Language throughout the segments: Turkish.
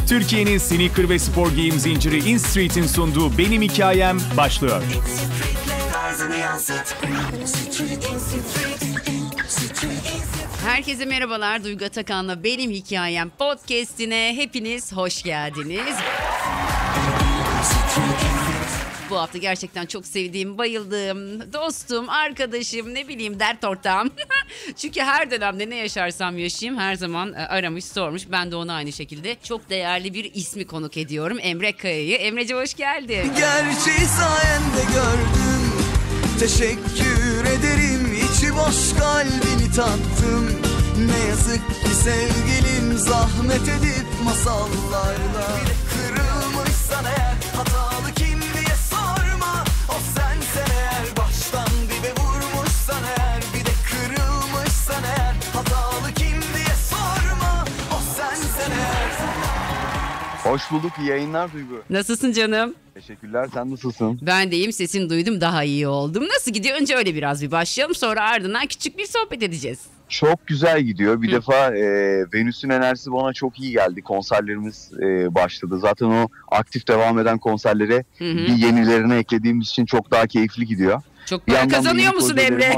Türkiye'nin sneaker ve spor giyim zinciri InStreet'in sunduğu Benim Hikayem başlıyor. Herkese merhabalar. Duygu Atakan'la Benim Hikayem podcast'ine hepiniz hoş geldiniz. Bu hafta gerçekten çok sevdiğim, bayıldığım, dostum, arkadaşım, ne bileyim dert ortağım. Çünkü her dönemde ne yaşarsam yaşayayım her zaman aramış, sormuş. Ben de ona aynı şekilde çok değerli bir ismi konuk ediyorum. Emre Kaya'yı. Emreciğim hoş geldin. Gerçeği sayende gördüm. Teşekkür ederim. İçi boş kalbini tattım. Ne yazık ki sevgilim zahmet edip masallarla. Kırılmışsan eğer hatalı kim diye sorma. O sensen eğer baştan dibe vurmuşsan eğer. Bir de kırılmışsan eğer hatalı kim diye sorma. O sensen eğer. Hoş bulduk, iyi yayınlar Duygu. Nasılsın canım? Teşekkürler, sen nasılsın? Ben deyim, sesini duydum, daha iyi oldum. Nasıl gidiyor? Önce öyle biraz bir başlayalım, sonra ardından küçük bir sohbet edeceğiz. Çok güzel gidiyor. Bir defa Venüs'ün enerjisi bana çok iyi geldi. Konserlerimiz başladı. Zaten o aktif devam eden konserlere bir yenilerini eklediğimiz için çok daha keyifli gidiyor. Çok para kazanıyor musun Emre?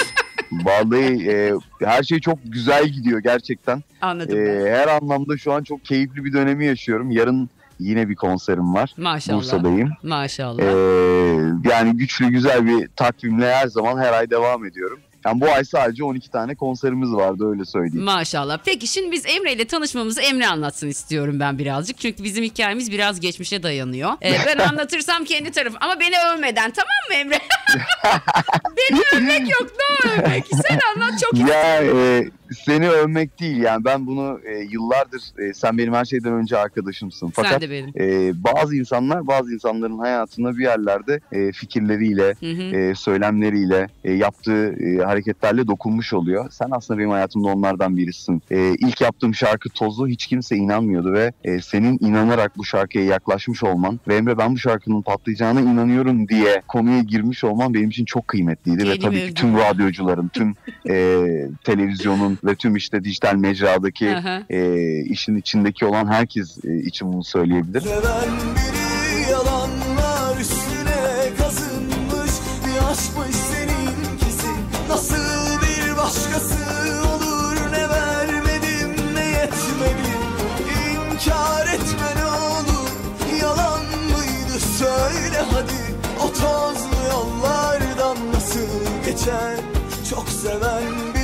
Vallahi her şey çok güzel gidiyor gerçekten. Anladım. Her anlamda şu an çok keyifli bir dönemi yaşıyorum. Yarın yine bir konserim var. Maşallah. Bursa'dayım. Maşallah. Yani güçlü güzel bir takvimle her zaman her ay devam ediyorum. Yani bu ay sadece 12 tane konserimiz vardı, öyle söyleyeyim. Maşallah. Peki şimdi biz Emre ile tanışmamızı Emre anlatsın istiyorum ben birazcık. Çünkü bizim hikayemiz biraz geçmişe dayanıyor. Ben anlatırsam kendi tarafım. Ama beni övmeden, tamam mı Emre? Beni övmek yok, ne övmek? Sen anlat, çok istiyorum. Ya seni övmek değil yani, ben bunu yıllardır sen benim her şeyden önce arkadaşımsın. Fakat sen de benim. bazı insanların hayatında bir yerlerde fikirleriyle, söylemleriyle, yaptığı hareketlerle dokunmuş oluyor. Sen aslında benim hayatımda onlardan birisin. İlk yaptığım şarkı Toz'u hiç kimse inanmıyordu ve senin inanarak bu şarkıya yaklaşmış olman ve Emre ben bu şarkının patlayacağına inanıyorum diye konuya girmiş olman benim için çok kıymetliydi. Ve tabii ki tüm radyocuların, tüm televizyonun ve tüm işte dijital mecradaki işin içindeki olan herkes için bunu söyleyebilirim. Seven biri yalanlar üstüne kazınmış bir aşkmış seninkisi. Nasıl bir başkası olur, ne vermedim ne yetmedim. İnkar etme ne olur, yalan mıydı söyle hadi. O tozlu yollardan nasıl geçer çok seven biri.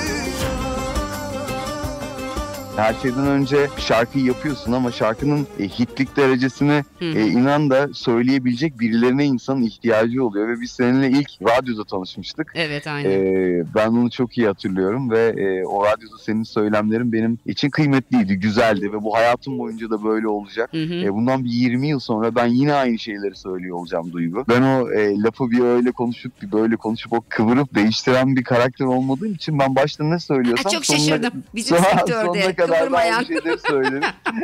Her şeyden önce şarkıyı yapıyorsun ama şarkının hitlik derecesine inan da söyleyebilecek birilerine insanın ihtiyacı oluyor. Ve biz seninle ilk radyoda tanışmıştık. Evet, aynen. Ben onu çok iyi hatırlıyorum ve o radyoda senin söylemlerin benim için kıymetliydi, güzeldi ve bu hayatım boyunca da böyle olacak. Bundan bir 20 yıl sonra ben yine aynı şeyleri söylüyor olacağım Duygu. Ben o lafı bir öyle konuşup bir böyle konuşup o kıvırıp değiştiren bir karakter olmadığım için ben başta ne söylüyorsam çok şaşırdım. Bizim sektörde kıvırmayan. Şeyleri söylerim.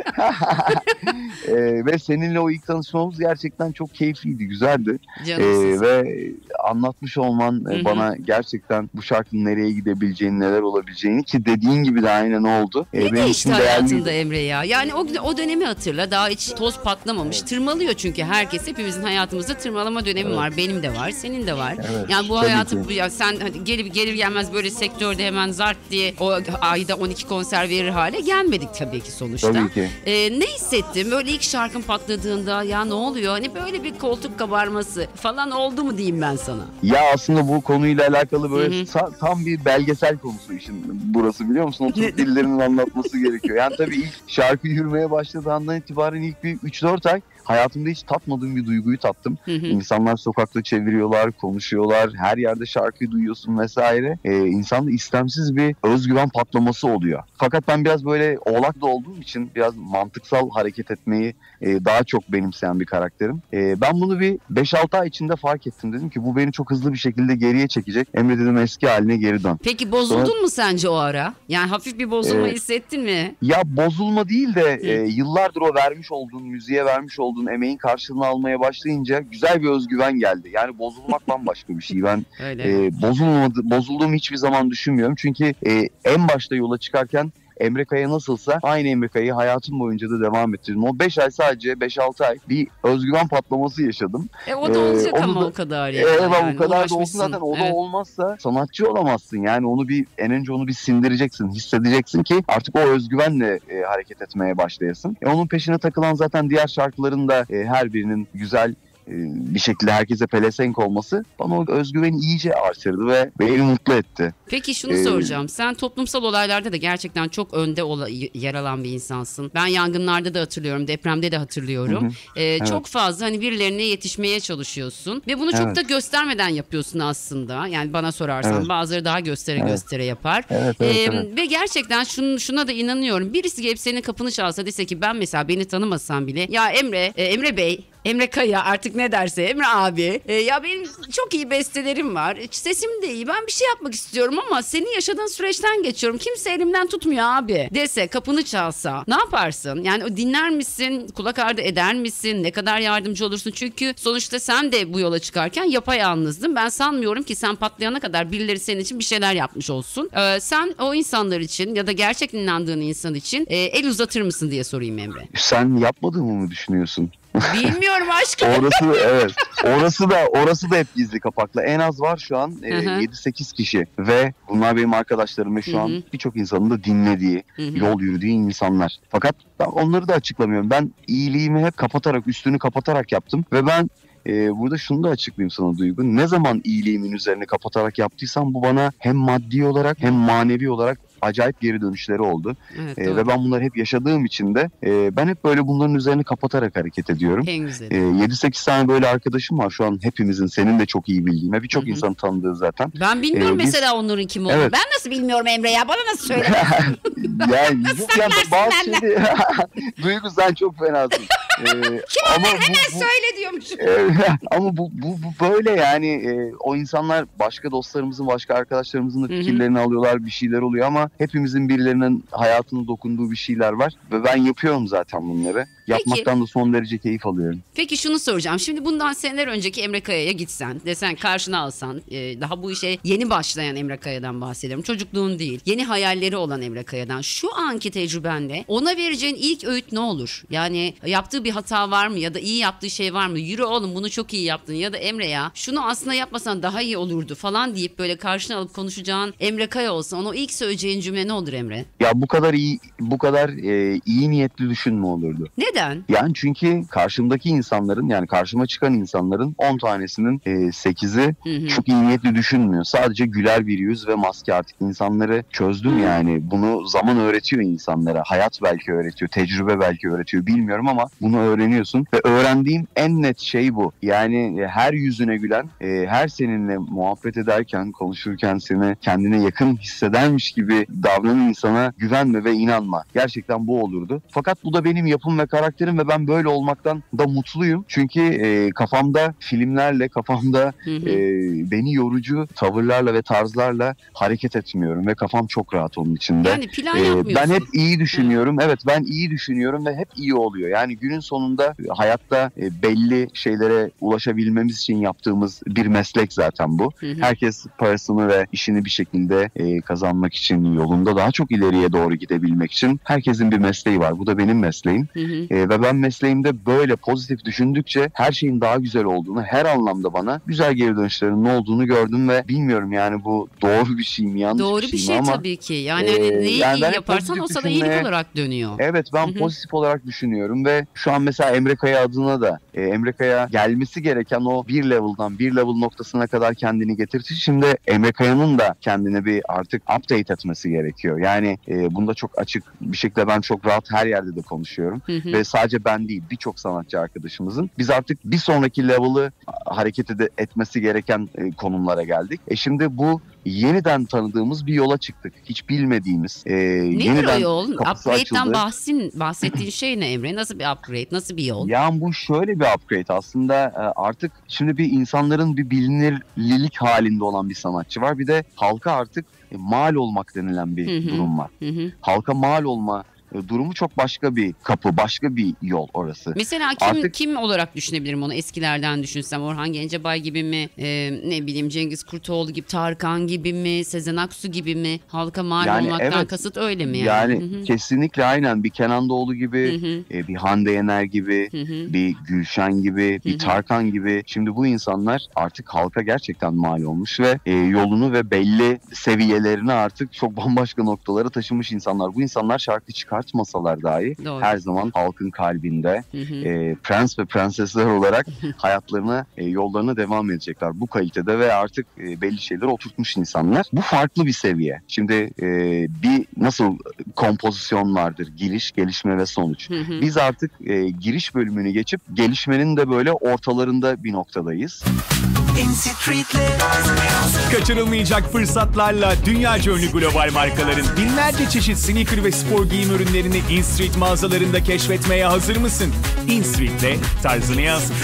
Ve seninle o ilk tanışmamız gerçekten çok keyifliydi, güzeldi. Ve anlatmış olman bana gerçekten bu şarkının nereye gidebileceğini, neler olabileceğini, ki dediğin gibi de aynen oldu. Ne değişti hayatında Emre ya? Yani o dönemi hatırla, daha hiç toz patlamamış. Tırmalıyor çünkü herkes, hepimizin hayatımızda tırmalama dönemi var. Benim de var, senin de var. Yani bu hayatı ya sen gelir gelmez böyle sektörde hemen zart diye o ayda 12 konser verir hale gelmedik tabii ki sonuçta. Tabii ki. Ne hissettin böyle ilk şarkın patladığında, ya ne oluyor? Hani böyle bir koltuk kabarması falan oldu mu diyeyim ben sana? Ya aslında bu konuyla alakalı böyle tam bir belgesel konusu işin burası, biliyor musun? Oturup dillerinin anlatması gerekiyor. Yani tabii ilk şarkı yürümeye başladığı andan itibaren ilk bir 3-4 ay hayatımda hiç tatmadığım bir duyguyu tattım. İnsanlar sokakta çeviriyorlar, konuşuyorlar, her yerde şarkıyı duyuyorsun vesaire. İnsanda istemsiz bir özgüven patlaması oluyor. Fakat ben biraz böyle oğlak da olduğum için biraz mantıksal hareket etmeyi daha çok benimseyen bir karakterim. Ben bunu bir 5-6 ay içinde fark ettim. Dedim ki bu beni çok hızlı bir şekilde geriye çekecek. Emre dedim eski haline geri dön. Peki bozuldun mu sence o ara? Yani hafif bir bozulma hissettin mi? Ya bozulma değil de yıllardır o vermiş olduğun, müziğe vermiş olduğun emeğin karşılığını almaya başlayınca güzel bir özgüven geldi. Yani bozulmak bambaşka bir şey. Ben bozulduğumu hiçbir zaman düşünmüyorum. Çünkü en başta yola çıkarken Emre Kaya nasılsa aynı Emre Kaya'yı hayatım boyunca da devam ettirdim. O 5 ay, sadece 5-6 ay bir özgüven patlaması yaşadım. O da olacak ama o kadar yani. O kadar da olsun zaten. O da olmazsa sanatçı olamazsın. Yani onu en önce onu bir sindireceksin, hissedeceksin ki artık o özgüvenle hareket etmeye başlayasın. Onun peşine takılan zaten diğer şarkıların da her birinin güzel bir şekilde herkese pelesenk olması bana o özgüveni iyice artırdı ve beni mutlu etti. Peki şunu soracağım. Sen toplumsal olaylarda da gerçekten çok önde yer alan bir insansın. Ben yangınlarda da hatırlıyorum, depremde de hatırlıyorum. Evet. Çok fazla hani birilerine yetişmeye çalışıyorsun ve bunu çok da göstermeden yapıyorsun aslında. Yani bana sorarsan bazıları daha göstere yapar. Evet. Ve gerçekten şuna da inanıyorum. Birisi gelip senin kapını çalsa, dese ki ben mesela, beni tanımasam bile, ya Emre Bey, Emre Kaya, artık ne derse Emre abi, ya benim çok iyi bestelerim var, sesim de iyi, ben bir şey yapmak istiyorum ama senin yaşadığın süreçten geçiyorum, kimse elimden tutmuyor abi dese, kapını çalsa ne yaparsın? Yani o dinler misin, kulak ardı eder misin, ne kadar yardımcı olursun? Çünkü sonuçta sen de bu yola çıkarken yapayalnızdın. Ben sanmıyorum ki sen patlayana kadar birileri senin için bir şeyler yapmış olsun. Sen o insanlar için ya da gerçekten inandığın insan için el uzatır mısın diye sorayım Emre. Sen yapmadığımı mı düşünüyorsun? Bilmiyorum aşkım. Orası da hep gizli kapaklı. En az var şu an 7-8 kişi ve bunlar benim arkadaşlarım ve şu an birçok insanın da dinlediği, yol yürüdüğü insanlar. Fakat ben onları da açıklamıyorum. Ben iyiliğimi hep üstünü kapatarak yaptım ve ben burada şunu da açıklayayım sana Duygu. Ne zaman iyiliğimin üzerine kapatarak yaptıysam bu bana hem maddi olarak hem manevi olarak acayip geri dönüşleri oldu. Evet, ve ben bunları hep yaşadığım için de ben hep böyle bunların üzerine kapatarak hareket ediyorum. En güzeli. 7-8 tane böyle arkadaşım var şu an, hepimizin, senin de çok iyi bildiğin ve birçok insanın tanıdığı zaten. Ben bilmiyorum mesela onların kim olduğunu. Evet. Ben nasıl bilmiyorum Emre ya? Bana nasıl söyle? Yani bazı şeyde Duygu sen çok fenasın. Kim ama hemen söyle diyormuşum. Ama bu böyle yani o insanlar başka dostlarımızın, başka arkadaşlarımızın da fikirlerini alıyorlar, bir şeyler oluyor ama hepimizin birilerinin hayatına dokunduğu bir şeyler var ve ben yapıyorum zaten bunları. Yapmaktan da son derece keyif alıyorum. Peki şunu soracağım. Şimdi bundan seneler önceki Emre Kaya'ya gitsen, desen karşına alsan, daha bu işe yeni başlayan Emre Kaya'dan bahsediyorum. Çocukluğun değil, yeni hayalleri olan Emre Kaya'dan. Şu anki tecrübenle ona vereceğin ilk öğüt ne olur? Yani yaptığı bir hata var mı ya da iyi yaptığı şey var mı? Yürü oğlum, bunu çok iyi yaptın ya da Emre ya şunu aslında yapmasan daha iyi olurdu falan deyip böyle karşına alıp konuşacağın Emre Kaya olsa, ona ilk söyleyeceğin cümle ne olur Emre? Ya bu kadar iyi niyetli düşünme olurdu. Neden? Yani çünkü karşımdaki insanların, yani karşıma çıkan insanların 10 tanesinin 8'i çok iyi niyetli düşünmüyor. Sadece güler bir yüz ve maske. Artık insanları çözdüm yani. Bunu zaman öğretiyor insanlara. Hayat belki öğretiyor. Tecrübe belki öğretiyor. Bilmiyorum ama bunu öğreniyorsun. Ve öğrendiğim en net şey bu. Yani her yüzüne gülen, her seninle muhabbet ederken, konuşurken seni kendine yakın hissedermiş gibi davranan insana güvenme ve inanma. Gerçekten bu olurdu. Fakat bu da benim yapım ve karakterim ve ben böyle olmaktan da mutluyum. Çünkü kafamda filmlerle, beni yorucu tavırlarla ve tarzlarla hareket etmiyorum ve kafam çok rahat onun içinde. Yani plan yapmıyorsun. Ben hep iyi düşünüyorum. Evet, ben iyi düşünüyorum ve hep iyi oluyor. Yani günün sonunda hayatta belli şeylere ulaşabilmemiz için yaptığımız bir meslek zaten bu. Herkes parasını ve işini bir şekilde kazanmak için, yolunda daha çok ileriye doğru gidebilmek için herkesin bir mesleği var. Bu da benim mesleğim. Ve ben mesleğimde böyle pozitif düşündükçe her şeyin daha güzel olduğunu, her anlamda bana güzel geri dönüşlerin ne olduğunu gördüm ve bilmiyorum yani bu doğru bir şey mi, yanlış doğru bir şey mi ama tabii ki. Yani neyi iyi yaparsan o sana iyilik olarak dönüyor. Evet, ben pozitif olarak düşünüyorum ve şu an mesela Emre Kaya adına da Emre Kaya gelmesi gereken o bir level noktasına kadar kendini getirdi. Şimdi Emre Kaya'nın da kendine bir artık update etmesi gerekiyor. Yani bunda çok açık bir şekilde ben çok rahat her yerde de konuşuyorum. Ve sadece ben değil, birçok sanatçı arkadaşımızın biz artık bir sonraki level'ı hareket etmesi gereken konumlara geldik. Şimdi bu yeniden tanıdığımız bir yola çıktık. Hiç bilmediğimiz. Nedir o yol? Upgrade'den bahsettiğin şey ne Emre? Nasıl bir upgrade? Nasıl bir yol? Yani bu şöyle bir upgrade aslında. Artık şimdi bir insanların bir bilinirlilik halinde olan bir sanatçı var. Bir de halka artık mal olmak denilen bir durum var. Halka mal olma durumu çok başka bir kapı, başka bir yol orası. Mesela kim olarak düşünebilirim onu? Eskilerden düşünsem Orhan Gencebay gibi mi? Ne bileyim Cengiz Kurtoğlu gibi, Tarkan gibi mi? Sezen Aksu gibi mi? Halka mal olmaktan kasıt öyle mi yani? Yani kesinlikle aynen bir Kenan Doğulu gibi, bir Hande Yener gibi, bir Gülşen gibi, bir Tarkan gibi. Şimdi bu insanlar artık halka gerçekten mal olmuş ve yolunu ve belli seviyelerini artık çok bambaşka noktalara taşımış insanlar. Bu insanlar şarkı çıkartmasalar dahi her zaman halkın kalbinde prens ve prensesler olarak hayatlarına, yollarına devam edecekler. Bu kalitede ve artık belli şeyleri oturtmuş insanlar. Bu farklı bir seviye. Şimdi bir nasıl kompozisyon vardır? Giriş, gelişme ve sonuç. Biz artık giriş bölümünü geçip gelişmenin de böyle ortalarında bir noktadayız. Kaçırılmayacak fırsatlarla dünyaca ünlü global markaların binlerce çeşit sneaker ve spor giyim ürünlerini InStreet mağazalarında keşfetmeye hazır mısın? InStreet'le tarzını yansıt.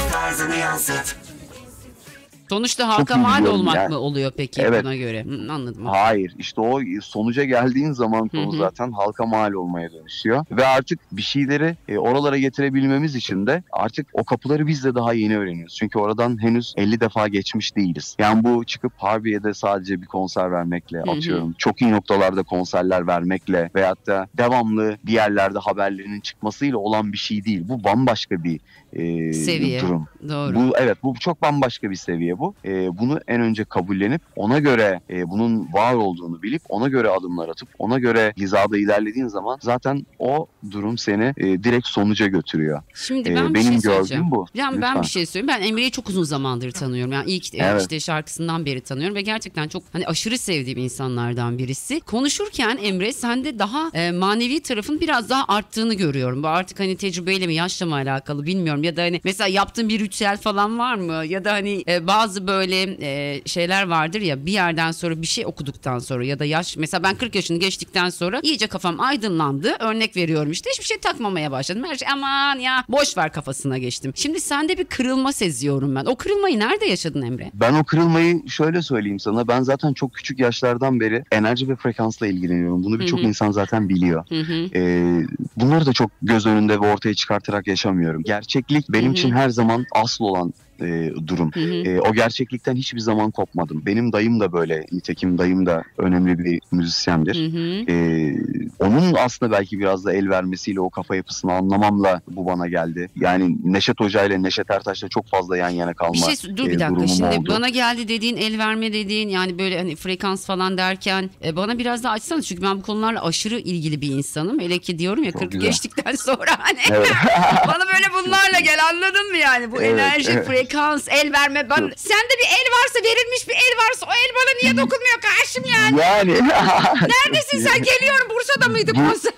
Sonuçta halka mal olmak mı oluyor peki buna göre? Anladım. Hayır. İşte o sonuca geldiğin zaman konu zaten halka mal olmaya dönüşüyor. Ve artık bir şeyleri oralara getirebilmemiz için de artık o kapıları biz de daha yeni öğreniyoruz. Çünkü oradan henüz 50 defa geçmiş değiliz. Yani bu çıkıp Harbiye'de sadece bir konser vermekle atıyorum. Çok iyi noktalarda konserler vermekle veyahut da devamlı bir yerlerde haberlerinin çıkmasıyla olan bir şey değil. Bu bambaşka bir seviye. Durum. Doğru. Bu çok bambaşka bir seviye bu. Bunu en önce kabullenip ona göre bunun var olduğunu bilip ona göre adımlar atıp ona göre hizada ilerlediğin zaman zaten o durum seni direkt sonuca götürüyor. Şimdi ben benim bir şey gördüğüm bu. Yani ben bir şey söyleyeyim. Ben Emre'yi çok uzun zamandır tanıyorum. Yani ilk işte şarkısından beri tanıyorum ve gerçekten çok hani aşırı sevdiğim insanlardan birisi. Konuşurken Emre sende daha manevi tarafın biraz daha arttığını görüyorum. Bu artık hani tecrübeyle mi yaşla mı alakalı bilmiyorum. Ya da hani mesela yaptığın bir ritüel falan var mı? Ya da hani bazı böyle şeyler vardır ya bir yerden sonra bir şey okuduktan sonra ya da yaş mesela ben 40 yaşını geçtikten sonra iyice kafam aydınlandı. Örnek veriyorum işte hiçbir şey takmamaya başladım. Her şey aman ya boş ver kafasına geçtim. Şimdi sende bir kırılma seziyorum ben. O kırılmayı nerede yaşadın Emre? Ben o kırılmayı şöyle söyleyeyim sana. Ben zaten çok küçük yaşlardan beri enerji ve frekansla ilgileniyorum. Bunu birçok insan zaten biliyor. Bunları da çok göz önünde ve ortaya çıkartarak yaşamıyorum. Gerçeklik benim için her zaman asıl olan durum. O gerçeklikten hiçbir zaman kopmadım. Benim dayım da böyle. Nitekim dayım da önemli bir müzisyendir. Onun aslında belki biraz da el vermesiyle o kafa yapısını anlamamla bu bana geldi. Yani Neşet Hoca ile Neşet Ertaş'la çok fazla yan yana kalma dur bir dakika. Şimdi oldu. Bana geldi dediğin, el verme dediğin yani böyle hani frekans falan derken bana biraz daha açsana çünkü ben bu konularla aşırı ilgili bir insanım. Hele ki diyorum ya 40 geçtikten sonra hani bana böyle bunlarla gel anladın mı yani? Bu enerji, frekans, el verme. Sende bir el varsa verilmiş bir el varsa o el bana niye dokunmuyor karşım yani? Neredesin sen? Geliyorum. Bursa'da mıydı konser?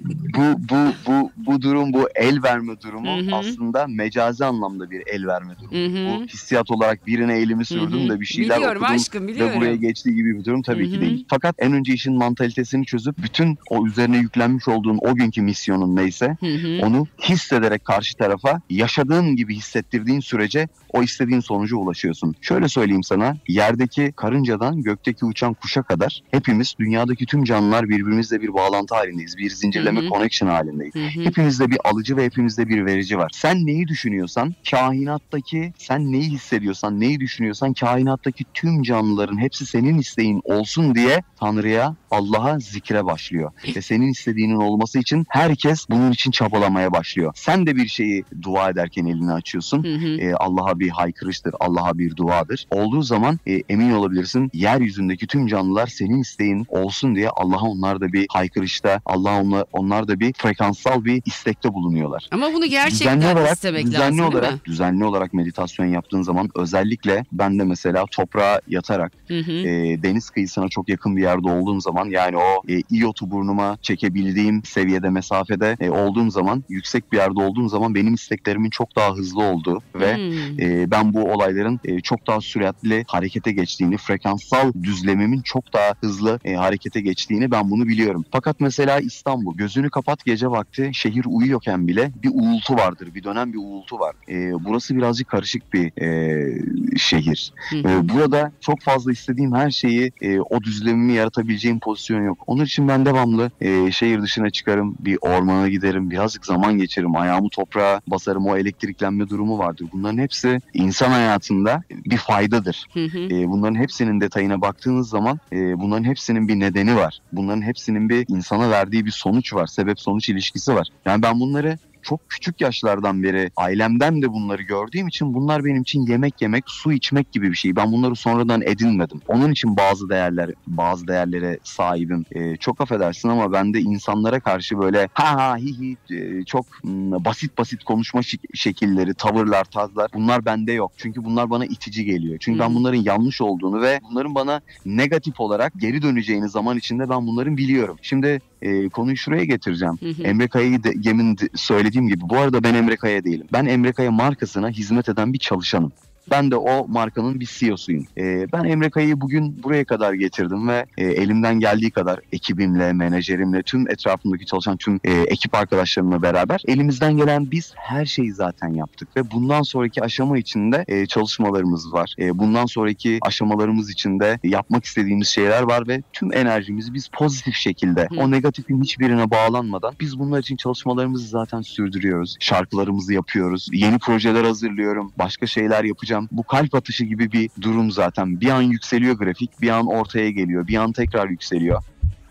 Bu durum, bu el verme durumu aslında mecazi anlamda bir el verme durumu. Bu hissiyat olarak birine elimi sürdüm de bir şeyler biliyorum, okudum aşkım, biliyorum. ve buraya geçtiği gibi bir durum tabii ki değil. Fakat en önce işin mantalitesini çözüp bütün o üzerine yüklenmiş olduğun o günkü misyonun neyse onu hissederek karşı tarafa yaşadığın gibi hissettirdiğin sürece o istediğin sonuca ulaşıyorsun. Şöyle söyleyeyim sana, yerdeki karıncadan gökteki uçan kuşa kadar hepimiz dünyadaki tüm canlılar birbirimizle bir bağlantı halindeyiz. Bir zincirleme connection halindeyiz. Hepimizde bir alıcı ve hepimizde bir verici var. Sen neyi düşünüyorsan, kainattaki sen neyi hissediyorsan, neyi düşünüyorsan kainattaki tüm canlıların hepsi senin isteğin olsun diye Tanrı'ya, Allah'a zikre başlıyor. Ve senin istediğinin olması için herkes bunun için çabalamaya başlıyor. Sen de bir şeyi dua ederken elini açıyorsun. Allah'a bir haykırıştır, Allah'a bir duadır. Olduğu zaman emin olabilirsin yeryüzündeki tüm canlılar senin isteğin olsun diye Allah'a onlar da bir haykırışta, onlar da bir frekanssal bir istekte bulunuyorlar. Ama bunu gerçekten istemek lazım değil mi? Düzenli olarak meditasyon yaptığın zaman özellikle ben de mesela toprağa yatarak deniz kıyısına çok yakın bir yerde olduğum zaman yani o iyotu burnuma çekebildiğim seviyede mesafede olduğum zaman yüksek bir yerde olduğum zaman benim isteklerimin çok daha hızlı olduğu ve ben bu olayların çok daha süratli harekete geçtiğini, frekanssal düzlemimin çok daha hızlı harekete geçtiğini ben bunu biliyorum. Fakat mesela İstanbul, gözünü kapat gece vakti şehir uyuyorken bile bir uğultu vardır. Bir dönem bir uğultu var. Burası birazcık karışık bir şehir. Burada çok fazla istediğim her şeyi o düzlemimi yaratabileceğim pozisyon yok. Onun için ben devamlı şehir dışına çıkarım, bir ormana giderim, birazcık zaman geçiririm, ayağımı toprağa basarım, o elektriklenme durumu vardır. Bunların hepsi insan hayatında bir faydadır. Bunların hepsinin detayına baktığınız zaman bunların hepsinin bir nedeni var. Bunların hepsinin bir insana verdiği bir sonuç var, sebep-sonuç ilişkisi var. Yani ben bunları çok küçük yaşlardan beri ailemden de bunları gördüğüm için bunlar benim için yemek yemek, su içmek gibi bir şey. Ben bunları sonradan edinmedim. Onun için bazı değerlere sahibim. Çok affedersin ama ben de insanlara karşı böyle ha hi hi çok basit konuşma şekilleri, tavırlar, tarzlar bunlar bende yok. Çünkü bunlar bana itici geliyor. Çünkü ben bunların yanlış olduğunu ve bunların bana negatif olarak geri döneceğini zaman içinde ben bunların biliyorum. Şimdi konuyu şuraya getireceğim. Emre Kaya'yı demin söylediğim gibi, bu arada ben Emre Kaya değilim. Ben Emre Kaya markasına hizmet eden bir çalışanım. Ben de o markanın bir CEO'suyum. Ben Emre Kaya'yı bugün buraya kadar getirdim ve elimden geldiği kadar ekibimle, menajerimle, tüm etrafımdaki çalışan tüm ekip arkadaşlarımla beraber elimizden gelen biz her şeyi zaten yaptık. Ve bundan sonraki aşama içinde çalışmalarımız var. Bundan sonraki aşamalarımız içinde yapmak istediğimiz şeyler var ve tüm enerjimizi biz pozitif şekilde, o negatifin hiçbirine bağlanmadan biz bunlar için çalışmalarımızı zaten sürdürüyoruz. Şarkılarımızı yapıyoruz. Yeni projeler hazırlıyorum. Başka şeyler yapacağım. Bu kalp atışı gibi bir durum zaten. Bir an yükseliyor grafik, bir an ortaya geliyor, bir an tekrar yükseliyor.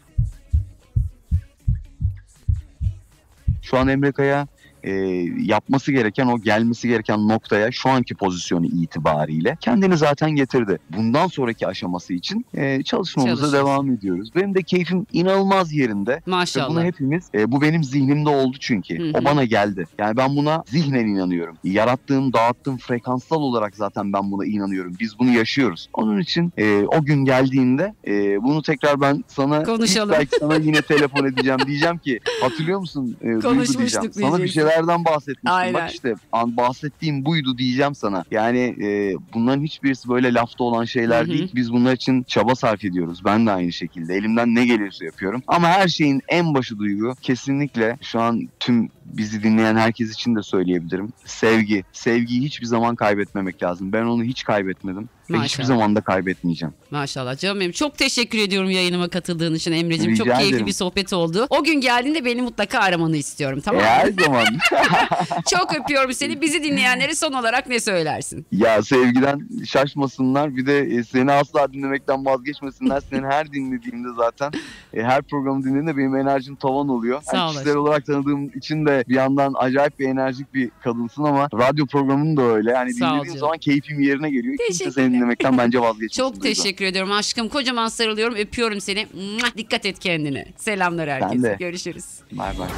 Şu an Emre Kaya yapması gereken, o gelmesi gereken noktaya şu anki pozisyonu itibariyle kendini zaten getirdi. Bundan sonraki aşaması için çalışmamıza devam ediyoruz. Benim de keyfim inanılmaz yerinde. Maşallah. Ve bunu hepimiz, bu benim zihnimde oldu çünkü. O bana geldi. Yani ben buna zihnen inanıyorum. Yarattığım, dağıttığım frekansal olarak zaten ben buna inanıyorum. Biz bunu yaşıyoruz. Onun için o gün geldiğinde bunu tekrar ben sana, belki sana yine telefon edeceğim. Diyeceğim ki hatırlıyor musun? Konuşmuştuk sana bir şeylerden bahsetmiştim. Aynen. Bak işte bahsettiğim buydu diyeceğim sana. Yani bunların hiçbirisi böyle lafta olan şeyler değil. Biz bunlar için çaba sarf ediyoruz. Ben de aynı şekilde. Elimden ne geliyorsa yapıyorum. Ama her şeyin en başı duygu kesinlikle şu an tüm bizi dinleyen herkes için de söyleyebilirim. Sevgi. Sevgiyi hiçbir zaman kaybetmemek lazım. Ben onu hiç kaybetmedim. Ve hiçbir zaman da kaybetmeyeceğim. Maşallah canım benim. Çok teşekkür ediyorum yayınıma katıldığın için Emre'ciğim. Çok keyifli ederim. bir sohbet oldu. O gün geldiğinde beni mutlaka aramanı istiyorum, tamam mı? Her zaman. Çok öpüyorum seni. Bizi dinleyenlere son olarak ne söylersin? Ya sevgiden şaşmasınlar. Bir de seni asla dinlemekten vazgeçmesinler. Seni her dinlediğimde zaten her programı dinlediğimde benim enerjim tavan oluyor. Sağ olasın. Kişiler olarak tanıdığım için de bir yandan acayip bir enerjik bir kadınsın ama radyo programın da öyle. Yani dinlediğim zaman keyfim yerine geliyor. Kimse seni dinlemekten bence vazgeçmesin. Çok teşekkür ediyorum aşkım. Kocaman sarılıyorum. Öpüyorum seni. Dikkat et kendine. Selamlar herkese. Görüşürüz. Bay bay.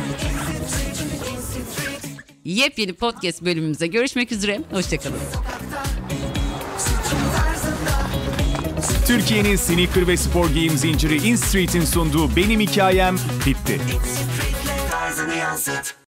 Yepyeni podcast bölümümüze görüşmek üzere. Hoşçakalın. Türkiye'nin sneaker ve spor giyim zinciri InStreet'in sunduğu Benim Hikayem bitti.